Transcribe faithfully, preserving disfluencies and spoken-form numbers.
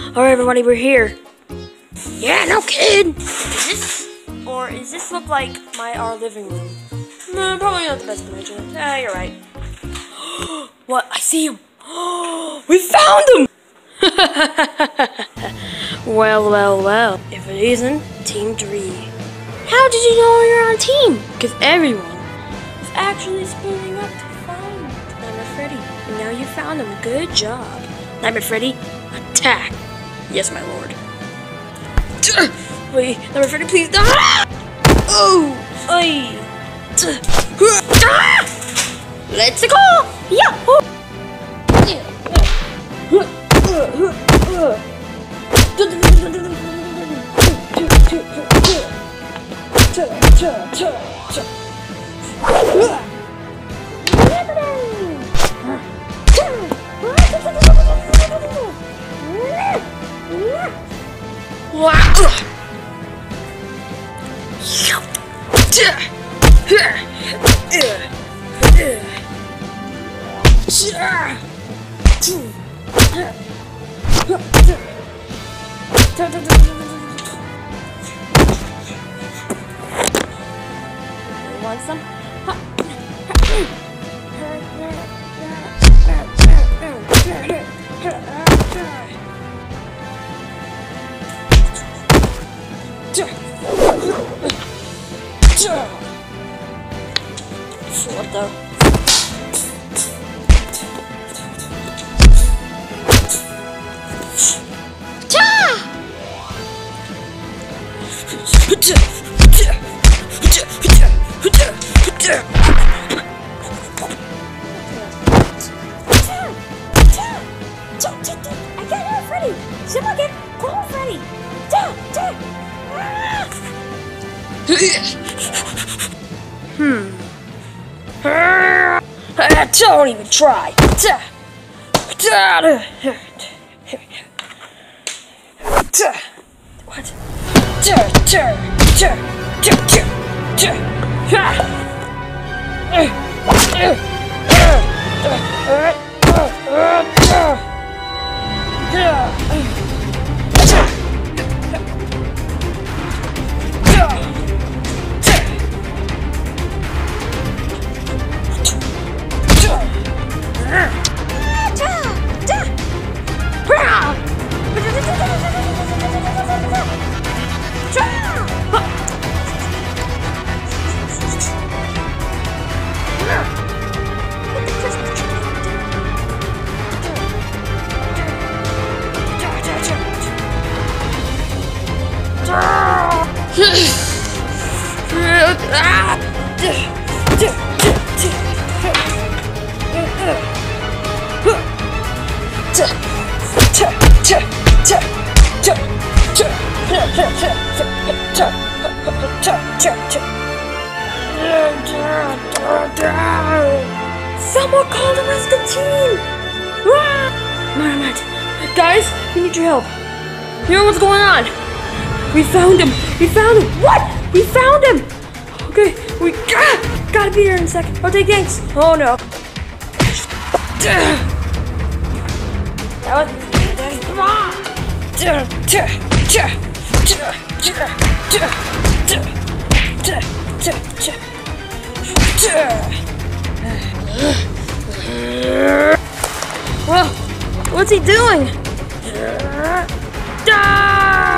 Alright everybody, we're here. Yeah, no kid! Is this, or does this look like my, our living room? No, probably not the best picture. Ah, you're right. What? I see him! We found him! Well, well, well. If it isn't, Team three. How did you know you're on team? Because everyone is actually spooling up to find Nightmare Freddy. And now you found him. Good job. Nightmare Freddy, attack! Yes, my lord. Wait, Nightmare Freddy, please. Ah! Oh! Ay! Ah! Let's go! Yahoo! Want some? What the? I can't hear Freddy! Someone get call Freddy! Hmm. Don't even try! What? Someone call the rest of the team! Marmot, guys, we need your help. You know what's going on? We found him! We found him! What? We found him! Okay, we ah, gotta be here in a second. Okay, thanks. Oh no. That was come on! Well, what's he doing?